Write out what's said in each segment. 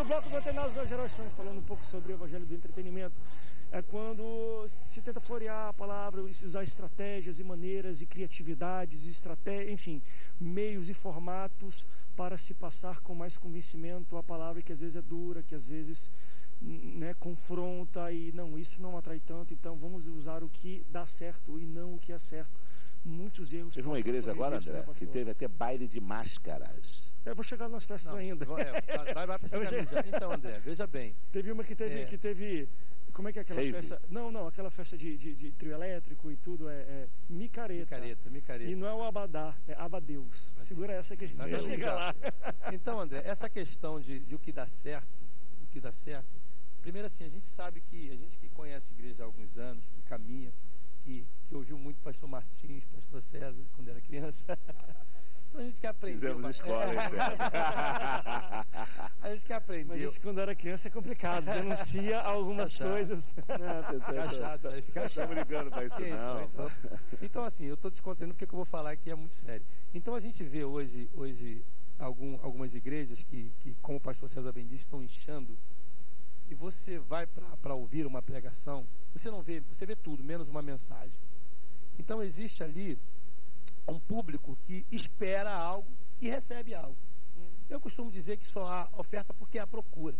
bloco do Antenados nós geral estamos falando um pouco sobre o evangelho do entretenimento. É quando se tenta florear a palavra, usar estratégias e maneiras e criatividades, enfim, meios e formatos para se passar com mais convencimento a palavra que às vezes é dura, que às vezes confronta e não, isso não atrai tanto, então vamos usar o que dá certo e não o que é certo. Muitos erros. Teve uma igreja agora, André, que teve até baile de máscaras. Eu vou chegar nas festas ainda. Vai para esse caminho já. Então, André, veja bem. Teve uma que teve como é que é aquela festa? Não, aquela festa de trio elétrico e tudo, micareta. Micareta. E não é o abadá, é abadeus. Segura essa que a gente vai chegar lá. Então, André, essa questão de o que dá certo, primeiro assim, a gente sabe que, a gente que conhece a igreja há alguns anos, que caminha, que ouviu muito pastor Martins, pastor César, quando era criança. Então a gente quer aprender. Fizemos escola, a gente quer aprender. Mas isso quando era criança é complicado, denuncia algumas coisas. Fica chato, aí fica chato. Estamos ligando para isso não. Então assim, eu estou descontando porque eu vou falar aqui é muito sério. Então a gente vê hoje algumas igrejas que, como o pastor César bem disse, estão inchando. E você vai para ouvir uma pregação, você vê tudo, menos uma mensagem. Então existe ali um público que espera algo e recebe algo. Eu costumo dizer que só há oferta porque há procura.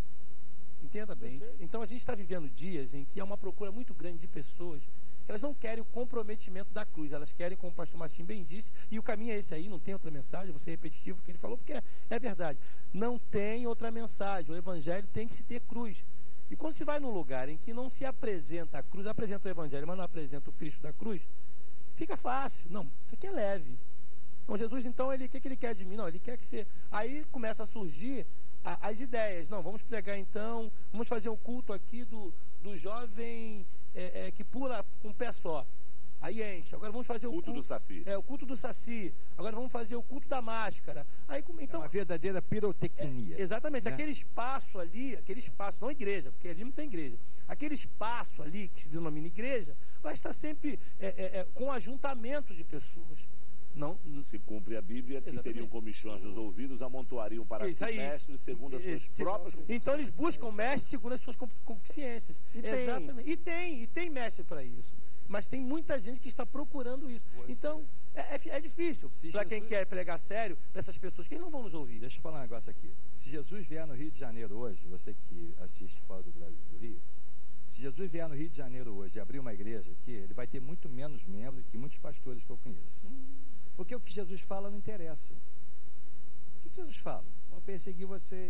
Entenda bem. Então a gente está vivendo dias em que há uma procura muito grande de pessoas que elas não querem o comprometimento da cruz, elas querem, como o pastor Martim bem disse, e o caminho é esse aí, não tem outra mensagem, vou ser repetitivo o que ele falou, porque é verdade. Não tem outra mensagem, o evangelho tem que se ter cruz. E quando se vai num lugar em que não se apresenta a cruz, apresenta o evangelho, mas não apresenta o Cristo da cruz, fica fácil. Não, isso aqui é leve. Então Jesus, então, o que ele quer de mim? Não, ele quer que você... Aí começa a surgir as ideias. Não, vamos pregar então, vamos fazer o culto aqui do jovem que pula com um pé só. Aí enche. Agora vamos fazer o culto do Saci. O culto do Saci. Agora vamos fazer o culto da máscara. Aí, então, é uma verdadeira pirotecnia. Exatamente. Né? Aquele espaço ali, não igreja, porque ali não tem igreja. Aquele espaço ali, que se denomina igreja, vai estar sempre com ajuntamento de pessoas. Não se cumpre a Bíblia, que teriam comichões nos ouvidos, amontoariam para si mestres segundo as suas próprias concupiscências. Então eles buscam mestres segundo as suas concupiscências. Exatamente. E tem mestre para isso. Mas tem muita gente que está procurando isso. Então, é difícil para quem quer pregar sério, para essas pessoas que não vão nos ouvir. Deixa eu falar um negócio aqui. Se Jesus vier no Rio de Janeiro hoje, você que assiste fora do Brasil, do Rio, se Jesus vier no Rio de Janeiro hoje e abrir uma igreja aqui, ele vai ter muito menos membros que muitos pastores que eu conheço. Porque o que Jesus fala não interessa. O que Jesus fala? Vão perseguir vocês,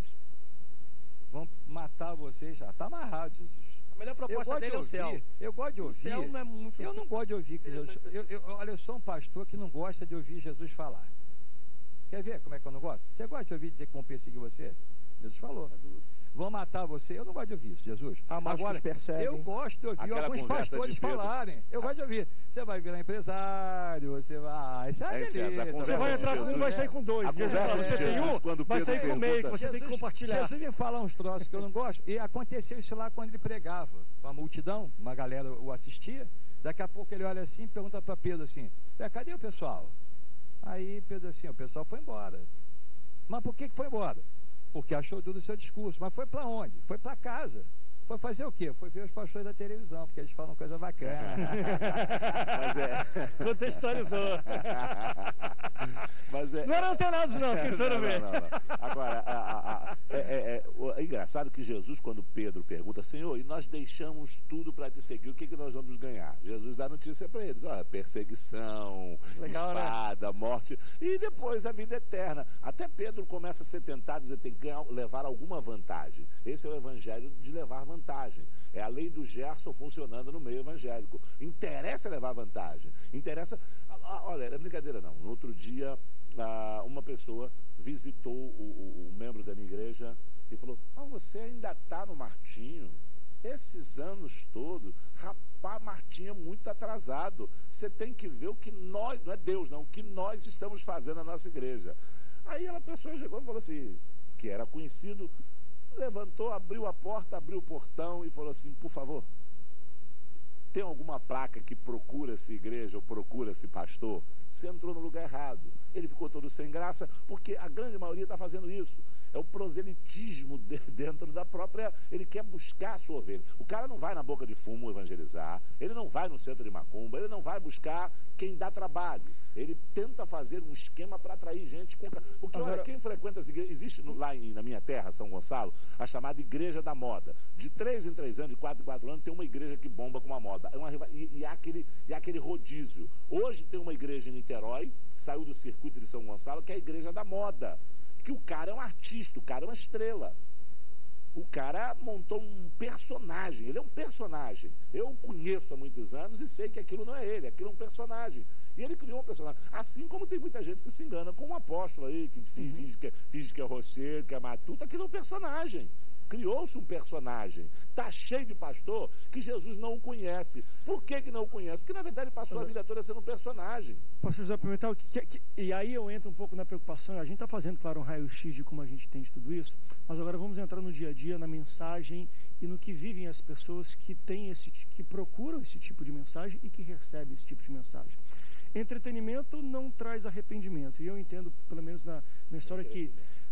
vão matar vocês. Já está amarrado, Jesus. A melhor proposta dele é o céu. Eu gosto de ouvir. O céu não é muito... Eu não gosto de ouvir que Jesus... Olha, eu sou um pastor que não gosta de ouvir Jesus falar. Quer ver como é que eu não gosto? Você gosta de ouvir dizer que vão perseguir você? Jesus falou. Vão matar você. Eu não gosto de ouvir isso, Jesus. Agora, eu gosto de ouvir alguns pastores falarem. Eu gosto de ouvir. Você vai virar empresário, você vai... Isso é delícia. Você vai entrar com um, vai sair com dois. Você tem um, vai sair com meio, que você tem que compartilhar. Jesus vem falar uns troços que eu não gosto. E aconteceu isso lá quando ele pregava. A multidão, uma galera o assistia. Daqui a pouco ele olha assim e pergunta para Pedro assim, cadê o pessoal? Aí Pedro assim, o pessoal foi embora. Mas por que foi embora? Porque achou duro o seu discurso. Mas foi para onde? Foi para casa. Foi fazer o quê? Foi ver os pastores da televisão, porque eles falam coisa bacana. Mas contextualizou. Mas não eram antenados não, que foram ver. Não. Agora, é engraçado que Jesus, quando Pedro pergunta, Senhor, e nós deixamos tudo para te seguir, o que nós vamos ganhar? Jesus dá notícia para eles, olha, perseguição, espada, morte, e depois a vida eterna. Até Pedro começa a ser tentado, dizer, tem que levar alguma vantagem. Esse é o evangelho de levar vantagem. É a lei do Gerson funcionando no meio evangélico. Interessa levar vantagem. Interessa... Olha, é brincadeira não. No outro dia, uma pessoa visitou o membro da minha igreja e falou, mas você ainda está no Martinho? Esses anos todos, rapaz, Martinho é muito atrasado. Você tem que ver o que nós, não é Deus não, o que nós estamos fazendo na nossa igreja. Aí a pessoa chegou e falou assim, que era conhecido, levantou, abriu a porta, abriu o portão e falou assim, por favor, tem alguma placa que procura essa igreja ou procura esse pastor? Você entrou no lugar errado. Ele ficou todo sem graça, porque a grande maioria está fazendo isso. o proselitismo dentro da própria... Ele quer buscar a sua ovelha. O cara não vai na boca de fumo evangelizar, ele não vai no centro de macumba, ele não vai buscar quem dá trabalho. Ele tenta fazer um esquema para atrair gente com... Porque, olha, quem frequenta as igrejas... Existe lá na minha terra, São Gonçalo, a chamada Igreja da Moda. De 3 em 3 anos, de 4 em 4 anos, tem uma igreja que bomba com uma moda. E há aquele rodízio. Hoje tem uma igreja em Niterói, saiu do circuito de São Gonçalo, que é a Igreja da Moda. Que o cara é um artista, o cara é uma estrela. O cara montou um personagem, ele é um personagem. Eu o conheço há muitos anos e sei que aquilo não é ele, aquilo é um personagem. E ele criou um personagem. Assim como tem muita gente que se engana com um apóstolo aí, que finge que é roceiro, que é matuto, aquilo é um personagem. Criou-se um personagem. Está cheio de pastor que Jesus não o conhece. Por que não o conhece? Porque na verdade ele passou a vida toda sendo um personagem. Pastor José Pimentel, e aí eu entro um pouco na preocupação. A gente está fazendo, claro, um raio-x de como a gente tem de tudo isso, mas agora vamos entrar no dia a dia, na mensagem e no que vivem as pessoas que que procuram esse tipo de mensagem e que recebem esse tipo de mensagem. Entretenimento não traz arrependimento. E eu entendo, pelo menos na história, que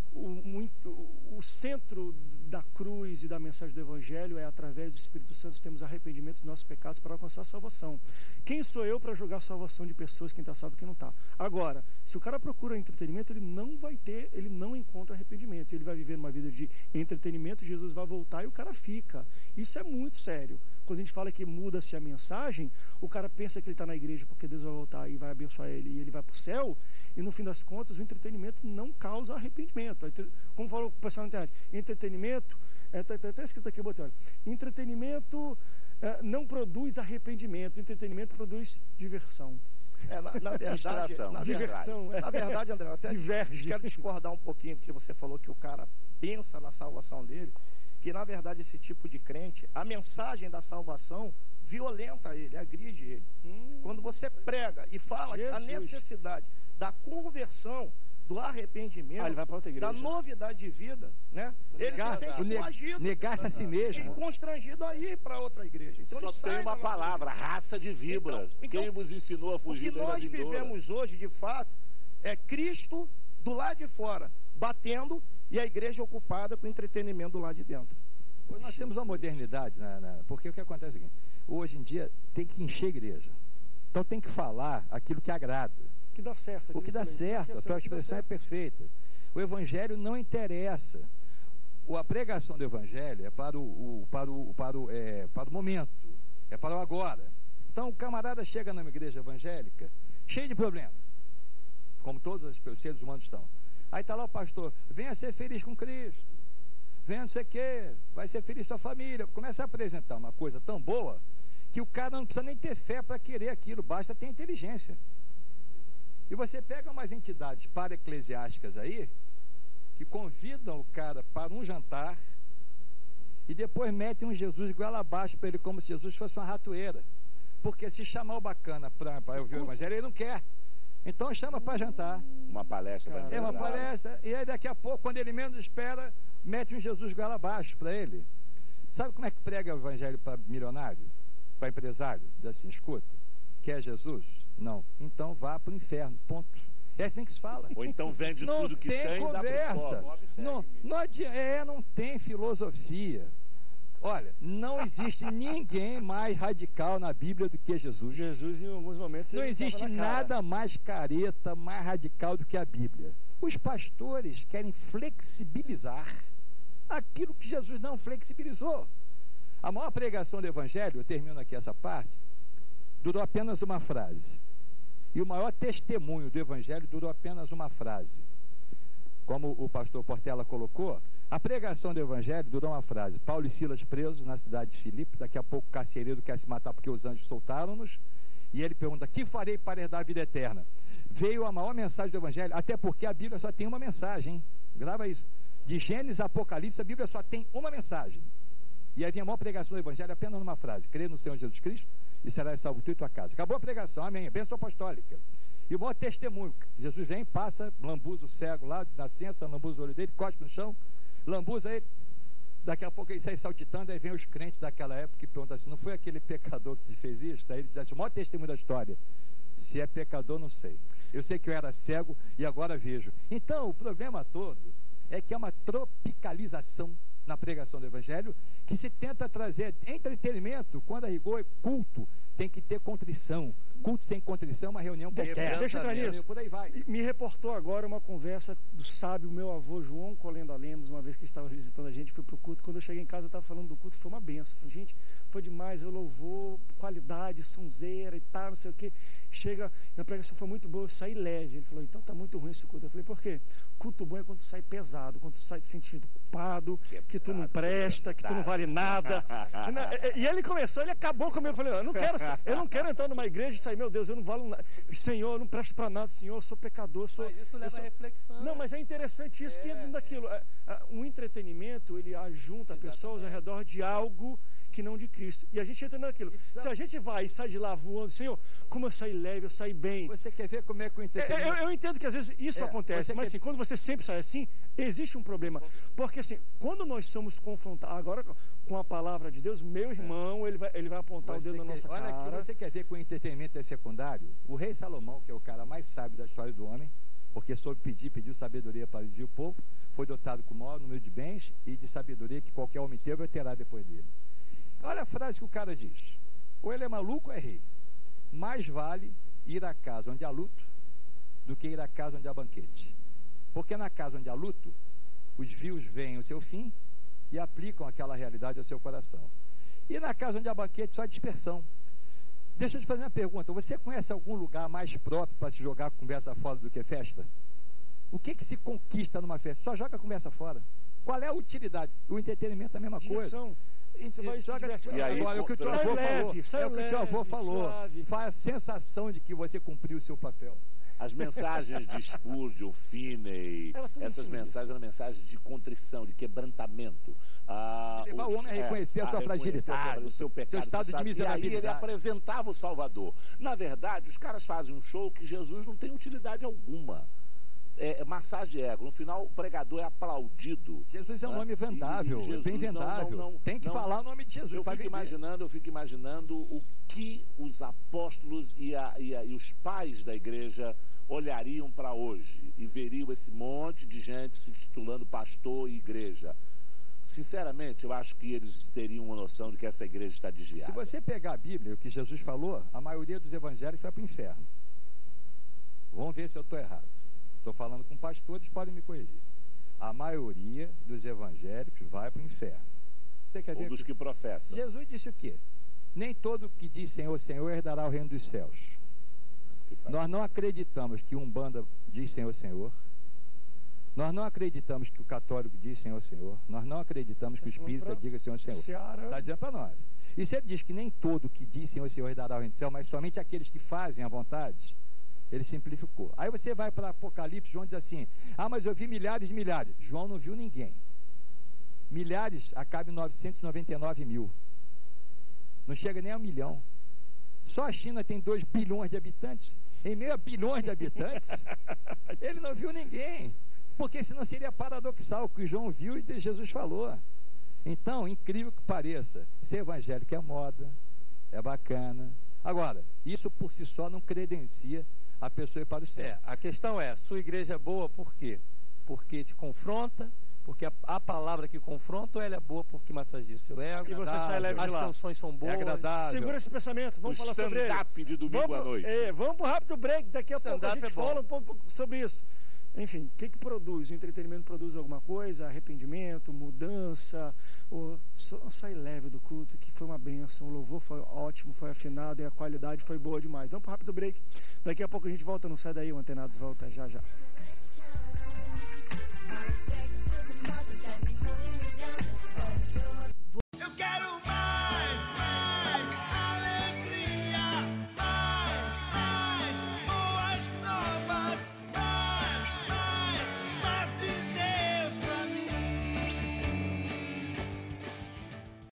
o centro da cruz e da mensagem do Evangelho é através do Espírito Santo temos arrependimento dos nossos pecados para alcançar a salvação. Quem sou eu para julgar a salvação de pessoas, quem está salvo e quem não está? Agora, se o cara procura entretenimento, ele não encontra arrependimento. Ele vai viver uma vida de entretenimento, Jesus vai voltar e o cara fica. Isso é muito sério. Quando a gente fala que muda-se a mensagem, o cara pensa que ele está na igreja porque Deus vai voltar e vai abençoar ele e ele vai para o céu, e no fim das contas o entretenimento não causa arrependimento. Como falou o pessoal na internet, entretenimento, está até escrito aqui, botando, entretenimento não produz arrependimento, entretenimento produz diversão. Na verdade, na verdade, André, eu até quero discordar um pouquinho do que você falou, que o cara pensa na salvação dele, que na verdade esse tipo de crente, a mensagem da salvação violenta ele, agride ele. Quando você prega e fala a necessidade da conversão, do arrependimento, ele vai para outra igreja, da novidade de vida, né? Ele se sente coagido, negar-se a si mesmo, e constrangido a ir para outra igreja. Então, só tem uma palavra, raça de víboras. Quem vos ensinou a fugir da vindoura? O que nós vivemos hoje, de fato, é Cristo do lado de fora, batendo, e a igreja ocupada com entretenimento do lado de dentro. Hoje nós temos uma modernidade, porque o que acontece é o seguinte: hoje em dia tem que encher a igreja. Então tem que falar aquilo que agrada. Que dá certo. O que dá certo, a tua expressão é perfeita. O evangelho não interessa. A pregação do evangelho é para o momento, é para o agora. Então o camarada chega numa igreja evangélica cheio de problema, como todos os seres humanos estão. Aí está lá o pastor: venha ser feliz com Cristo, venha não sei o que, vai ser feliz com a família. Começa a apresentar uma coisa tão boa que o cara não precisa nem ter fé para querer aquilo, basta ter inteligência. E você pega umas entidades para-eclesiásticas aí, que convidam o cara para um jantar, e depois metem um Jesus igual abaixo para ele, como se Jesus fosse uma ratoeira. Porque se chamar o bacana para ouvir o evangelho, ele não quer. Então chama para jantar. Uma palestra. É uma palestra, e aí daqui a pouco, quando ele menos espera, mete um Jesus igual abaixo para ele. Sabe como é que prega o evangelho para milionário? Para empresário? Diz assim: escuta, quer Jesus? Não. Então vá para o inferno, ponto. É assim que se fala. Ou então vende tudo que tem e dá para os não tem filosofia. Olha, não existe ninguém mais radical na Bíblia do que Jesus. Jesus, em alguns momentos, não existe nada mais careta, mais radical do que a Bíblia. Os pastores querem flexibilizar aquilo que Jesus não flexibilizou. A maior pregação do Evangelho, eu termino aqui essa parte, durou apenas uma frase. E o maior testemunho do Evangelho durou apenas uma frase. Como o pastor Portela colocou, a pregação do Evangelho durou uma frase: Paulo e Silas presos na cidade de Filipe, daqui a pouco o carcereiro quer se matar porque os anjos soltaram-nos, e ele pergunta: que farei para herdar a vida eterna? Veio a maior mensagem do Evangelho, até porque a Bíblia só tem uma mensagem, hein? Grava isso. De Gênesis a Apocalipse, a Bíblia só tem uma mensagem. E aí vem a maior pregação do Evangelho apenas numa frase: crê no Senhor Jesus Cristo e serás salvo tu e tua casa. Acabou a pregação, amém, bênção apostólica. E o maior testemunho: Jesus vem, passa, lambuza o cego lá, de nascença, lambuza o olho dele, cospe no chão, lambuza ele, daqui a pouco ele sai saltitando, aí vem os crentes daquela época e perguntam assim: não foi aquele pecador que fez isso? Aí ele diz assim: o maior testemunho da história: se é pecador, não sei, eu sei que eu era cego e agora vejo. Então o problema todo é que é uma tropicalização na pregação do Evangelho, que se tenta trazer entretenimento, quando a rigor é culto, tem que ter contrição. Culto sem contrição é uma reunião qualquer. Deixa eu entrar nisso. Por aí vai. Me reportou agora uma conversa do sábio, meu avô João Colenda Lemos, uma vez que estava visitando a gente, fui pro culto. Quando eu cheguei em casa, eu estava falando do culto, foi uma benção. Falei, gente, foi demais, eu louvor, qualidade, sonzeira e tal, não sei o que. Chega, a pregação foi muito boa, eu saí leve. Ele falou, então tá muito ruim esse culto. Eu falei, por quê? Culto bom é quando tu sai pesado, quando tu sai te sentindo culpado, que tu não presta, que tu não vale nada. E ele começou, ele acabou comigo. Eu falei, eu não quero entrar numa igreja e sair, meu Deus, eu não valo nada. Senhor, eu não presto para nada, Senhor, eu sou pecador. Mas isso leva a reflexão. Não, mas é interessante isso, que entra naquilo. Um entretenimento, ele ajunta pessoas ao redor de algo que não de Cristo. E a gente entra naquilo. Se a gente vai e sai de lá voando, Senhor, como eu saí leve, eu saí bem. Você quer ver como é que o entretenimento... Eu entendo que às vezes isso acontece, mas assim, quando você sempre sai assim, existe um problema. Porque assim, quando nós somos confrontados, agora com a palavra de Deus, meu irmão, ele vai apontar o dedo na nossa cara. Olha aqui, você quer ver que o entretenimento é secundário? O rei Salomão, que é o cara mais sábio da história do homem, porque soube pediu sabedoria para dirigir o povo, foi dotado com o maior número de bens e de sabedoria que qualquer homem teve ou terá depois dele. Olha a frase que o cara diz: ou ele é maluco ou é rei. Mais vale ir à casa onde há luto do que ir à casa onde há banquete. Porque na casa onde há luto, os vios veem o seu fim e aplicam aquela realidade ao seu coração. E na casa onde há banquete, só há dispersão. Deixa eu te fazer uma pergunta. Você conhece algum lugar mais próprio para se jogar conversa fora do que festa? O que se conquista numa festa? Só joga conversa fora. Qual é a utilidade? O entretenimento é a mesma coisa. E aí, agora, o que o teu avô falou, é o que o teu avô falou. Faz a sensação de que você cumpriu o seu papel. As mensagens de Spurgeon, Finney, essas mensagens eram mensagens de contrição, de quebrantamento. Levar o homem a reconhecer a sua fragilidade, o seu pecado, seu estado de miserabilidade. E aí ele apresentava o Salvador. Na verdade, os caras fazem um show que Jesus não tem utilidade alguma. Massagem ego. No final, o pregador é aplaudido. Jesus é um nome vendável, bem vendável. Tem que falar o nome de Jesus. Eu fico imaginando o que os apóstolos e os pais da igreja olhariam para hoje e veriam esse monte de gente se titulando pastor e igreja. Sinceramente, eu acho que eles teriam uma noção de que essa igreja está desviada. Se você pegar a Bíblia, o que Jesus falou, a maioria dos evangélicos vai para o inferno. Vamos ver se eu estou errado. Estou falando com pastores, podem me corrigir. A maioria dos evangélicos vai para o inferno. Você quer ver? Ou dos que professam. Jesus disse o quê? Nem todo que diz Senhor, Senhor herdará o reino dos céus. Nós não acreditamos que Umbanda diz Senhor, Senhor. Nós não acreditamos que o católico diz Senhor, Senhor. Nós não acreditamos que o espírita diga Senhor, Senhor. Está dizendo para nós. E se ele diz que nem todo que diz Senhor, Senhor herdará o reino dos céus, mas somente aqueles que fazem a vontade, ele simplificou. Aí você vai para Apocalipse, João diz assim: mas eu vi milhares de milhares. João não viu ninguém. Milhares acaba em 999 mil. Não chega nem a 1 milhão. Só a China tem 2 bilhões de habitantes. Em meio a bilhões de habitantes, ele não viu ninguém. Porque senão seria paradoxal o que João viu e Jesus falou. Então, incrível que pareça, ser evangélico é moda, é bacana. Agora, isso por si só não credencia a pessoa ir para o céu. A questão é, sua igreja é boa por quê? Porque te confronta, porque a palavra que confronta, ela é boa porque massageia o seu ego. E você sai leve de lá. As canções são boas. É agradável. Segura esse pensamento, vamos falar sobre ele. Stand-up de domingo à noite. Vamos para o rápido break, daqui a pouco a gente fala um pouco sobre isso. Enfim, o que produz? O entretenimento produz alguma coisa? Arrependimento, mudança? Só sair leve do culto, que foi uma bênção. O louvor foi ótimo, foi afinado e a qualidade foi boa demais. Vamos para o rápido break. Daqui a pouco a gente volta, não sai daí, o Antenados volta já já.